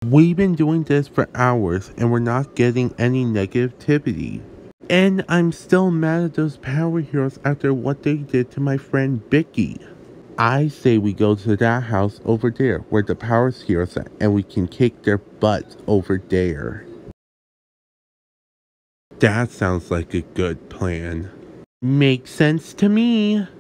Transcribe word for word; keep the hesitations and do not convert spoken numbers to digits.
We've been doing this for hours and we're not getting any negativity. And I'm still mad at those power heroes after what they did to my friend Vicky. I say we go to that house over there where the power heroes are and we can kick their butts over there. That sounds like a good plan. Makes sense to me.